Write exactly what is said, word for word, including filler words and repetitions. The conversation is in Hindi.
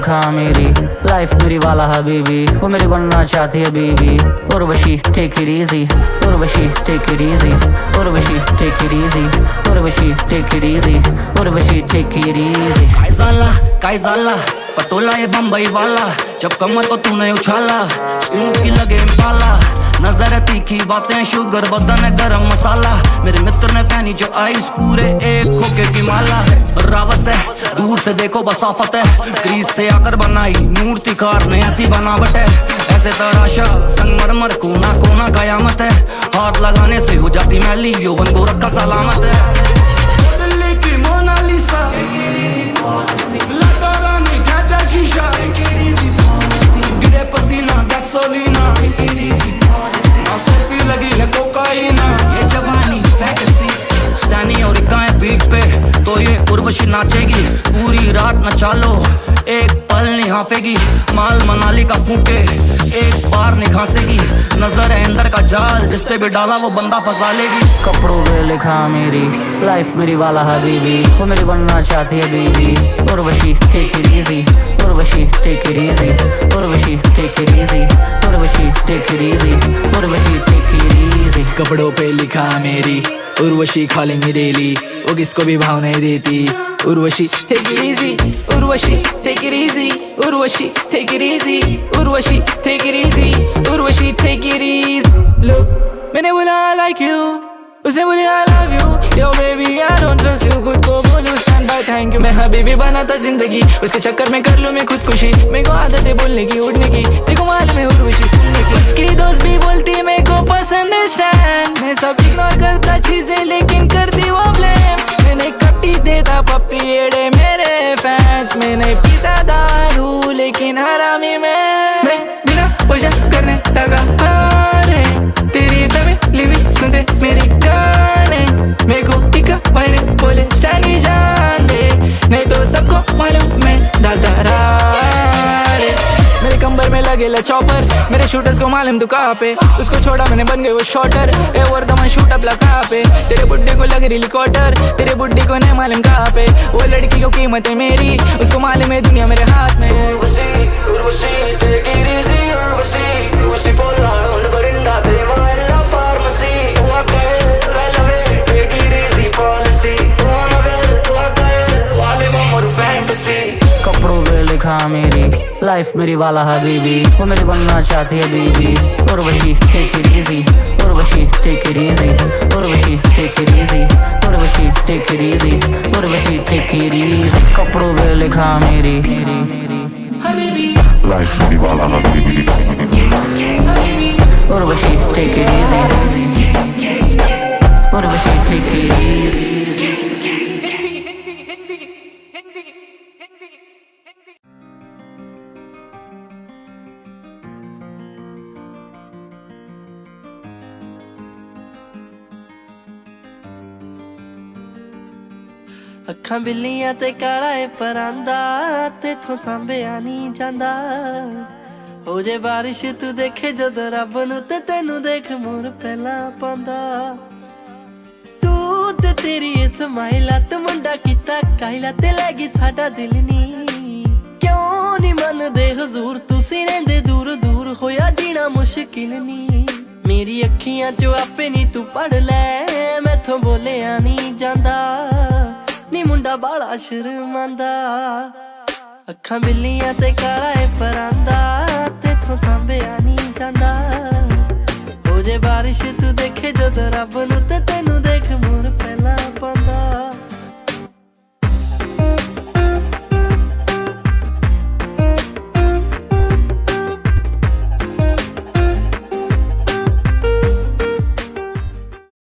लिखा मेरी लाइफ मेरी वाला हबीबी, वो मेरी बनना चाहती है बीबी। Urvashi take it easy, Urvashi take it easy, Urvashi take it easy, Urvashi take it easy, Urvashi take it easy. काय झाला काय झाला पटोला ये बम्बई वाला, जब कमर को तूने उछाला स्नूप की लगे पाला। नजर तीखी बातें शुगर बदन है गरम मसाला, मेरे मित्र ने पहनी जो आइस पूरे एक खोके की माला। रावत है दूर से देखो बसाफत है, ग्रीस से आकर बनाई मूर्ति कार ने ऐसी बनावट है। ऐसे तराशा संगमरमर कोना कोना कयामत है, हाथ लगाने से हो जाती मैली यौवन को रखा सलामत है। दिल्ली की मोनालिसा लगा रानी खाचा शीशा, गिरे पसीना गैसोलीना, आंसू लगी है कोकाइना। ये जवानी फैंटेसी स्टैनी और इकाएं बीट पे तो ये उर्वशी नाचेगी, पूरी रात नचा लो एक पल नहीं हाफेगी। माल मनाली का फूटे एक बार नहीं खांसेगी, नजर है अंदर का जाल जिस पे भी डाला वो बंदा फंसा लेगी। कपड़ों पे लिखा मेरी लाइफ मेरी वाला हबीबी, वो मेरी बनना चाहती है बीबी। Urvashi take it easy, Urvashi take it easy, Urvashi take it easy, Urvashi take it easy, Urvashi take it easy. कपड़ों पे लिखा मेरी उर्वशी खालेंगी डेली, वो किसको भी भाव नहीं देती। Urvashi take it easy, Urvashi take it easy, Urvashi take it easy, Urvashi take it easy, Urvashi take it easy. Look मैंने बोला I like you, उसने बोली I love you, yo baby I don't trust you। खुद को बोलूं stand by thank you, मैं हबीबी बनाता जिंदगी, उसके चक्कर में कर लूं मैं खुदकुशी। मेरे को आदत है बोलने की उड़ने की, देखो मालूम है उर्वशी सुनने की। उसकी दोस्त भी बोलती मेरे को पसंद है स्टैंड, मैं सब इग्नोर करता चीजें लेकिन करती वो ब्लेम। मैंने कट्टी देता पप्पी एड़े मेरे फैंस, मैं नहीं पीता दारू लेकिन हरामी मैं मैं बिना वजह करने लगा हारे। तेरी फैमिली भी सुनते मेरे गाने, मेरे को टिका भाई ने बोले सैनी जान दे, नहीं तो सबको मालूम मैं डालता रारे। मेरे कंबर में लगेला चॉपर, मेरे शूटर्स को मालूम तू कहाँ पे, उसको छोड़ा मैंने बन गए वो शॉटर। ए वर्धमान शूट अप कहाँ पे, तेरे बुड्ढे को लग रही क्वार्टर, तेरे बुड्ढे को नहीं मालूम कहाँ पे। वो लड़की को कीमत है मेरी, उसको मालूम है दुनिया मेरे हाथ में। Urvashi Urvashi take it easy, Urvashi Urvashi बोला उन बरिंदा तेरे वाला फार्मेसी। वो कहे वेलवे टेक इट इजी पॉलिसी, वो नवेल वो कहे वाले मोर फैंटेसी। कपड़ों पे लिखा मेरी लाइफ मेरी वाला हबीबी, वो मेरी बनना चाहती है बीबी। Urvashi take it easy, Urvashi take it easy, Urvashi take it easy, Urvashi take it easy, Urvashi take it easy. कपड़ों पे लिखा मेरी लाइफ मेरी वाला हबीबी, Urvashi take it easy, Urvashi take it easy. अखां बिल्लियां ते काला है परांदा, तेथों सांभेया नहीं जांदा। हो जे बारिश तू देखे जद रब नू, ते तेनू देख मोर पहला पांदा। तू ते तेरी स्माइला ते मुंडा कीता काइला, ते लैगी साडा दिल नी। क्यों नी मनदे हुजूर तुसी रहिंदे दूर दूर, होया जीना मुश्किल नी। मेरी अखियां चो आपे नी तू पढ़ लै, मैथों बोलिया नहीं जांदा। नी मुंडा बाला शर्मांदा, अखां बिल्लियां ते काला है परांदा, तेथों सांभेया नहीं जांदा। हो जे बारिश तू देखे जद रब नू, ते तेनू देख मोर पहला पांदा।